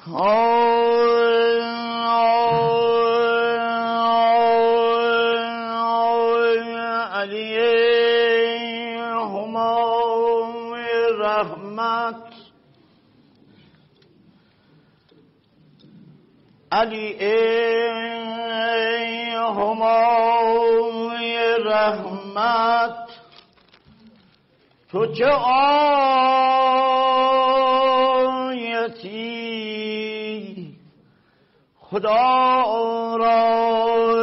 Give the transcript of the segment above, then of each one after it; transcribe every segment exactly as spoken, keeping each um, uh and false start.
علی ای همای رحمت، تو چه آیتی خدا را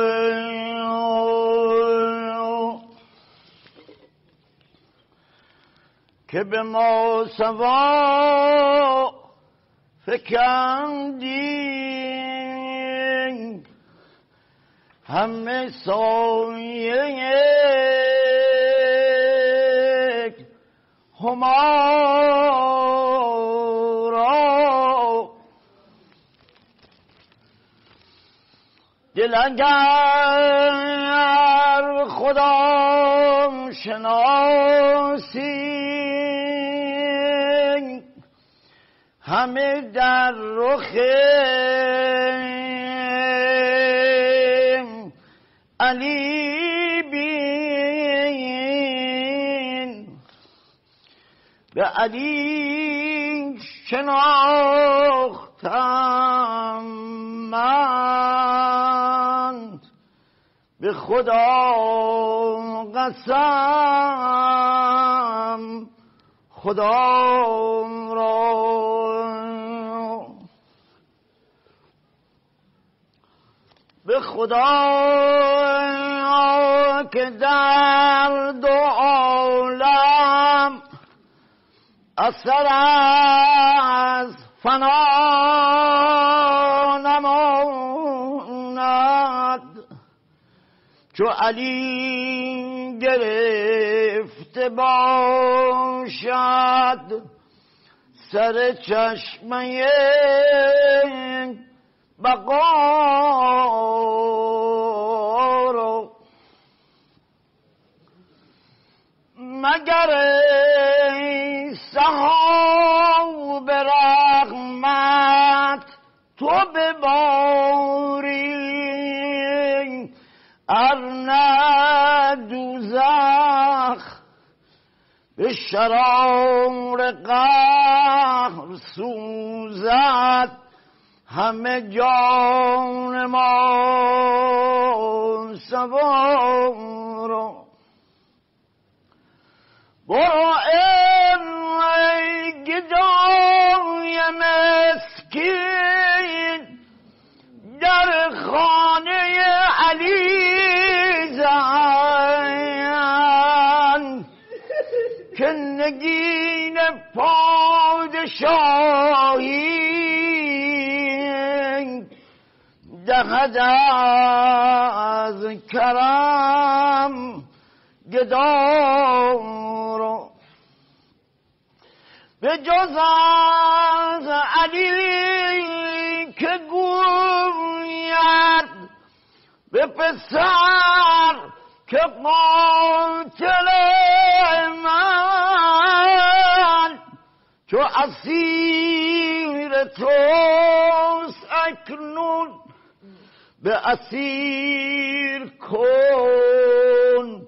که به ما سوا فکندی همه سایه همارا. دل اگر خدا شناسی همه در رخ علی بین، به علی شناختم من، به خدا قسم خدا را. به خدا که در دو عالم اثر از فنا نماند، چو علی گرفته باشد سر چشمه بقا رو. مگر ای سحاب رحمت تو بباری، ارنه دوزخ به شرار قهر سوزد همه جان ما سوار. برو ای گدای مسکین در خانه علی زن، که نگین پادشاهی دهد از کرم گدارو. به جز از علی که گوید به پسر که قاتل من، چو اسیر توست اکنون به اسیر کن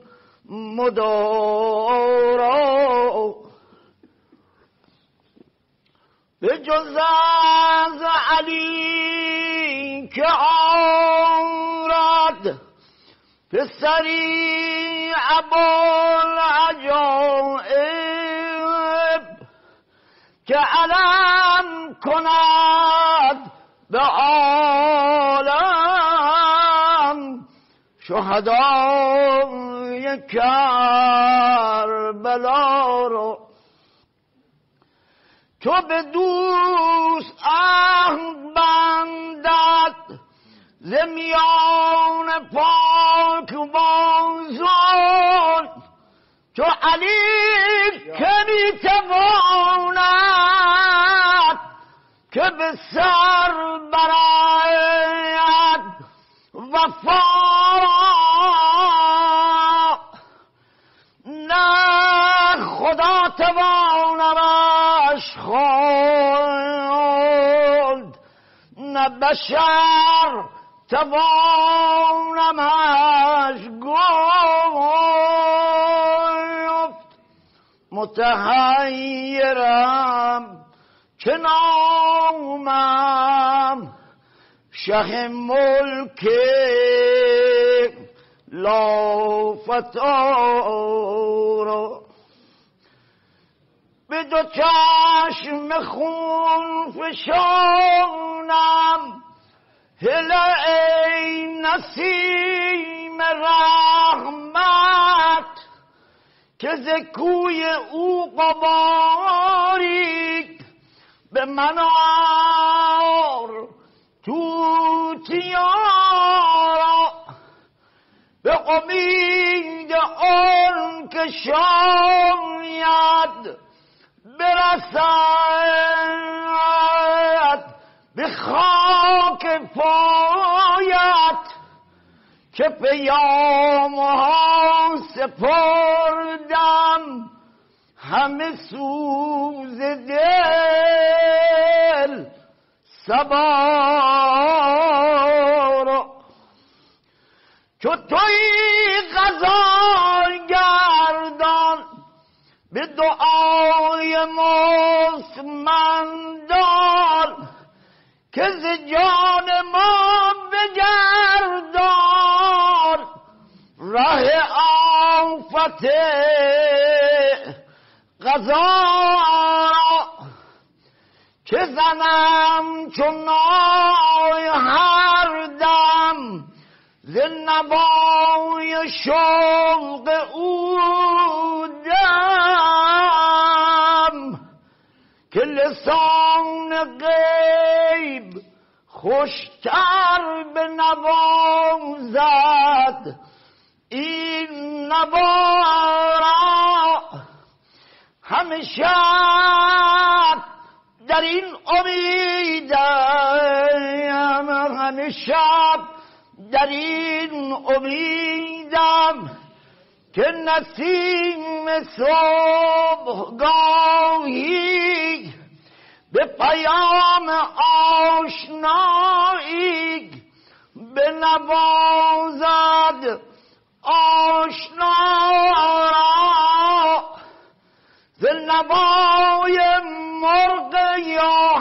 مدارا. به جز از علی که آرد پسری ابوالعجایب، که علم کند به عالم شهدای کربلا رو. تو به دوست عهد بندد ز میان پاک بازان، چو علی که میتواند که به سر برآید وفا، نه خدا توانمش خواند نه بشر توانمش گفت متحیرم که نامم شه ملک لافتارا به دو چشم خون فشانم هله ای نسیم رحمت که ز کوی او قباری به من آر توتیارا به امید آن که شاید برسد به خاک پایت که پیامها سپردم همه سوز دل سبارا چو توی غزال گردان به دعای مستمندان که ز جان ما بگردان ره آفت قضا که زنم چون نای هر دم ز نوای شوق او دم که لسان غیب خوشتر به نوازد این نوارا همیشه در این امیدم همیشه در این امیدم که نسیم صبحگاهی به پیام آشنایی به نوازد آشنا را ز نوای مرغ یا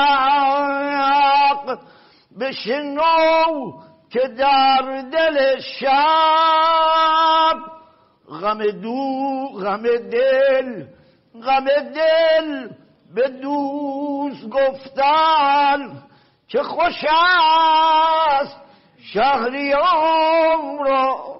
حق بشنو که در دل شب غم دو غم دل غم دل به دوست گفتن که خوش است شهریار را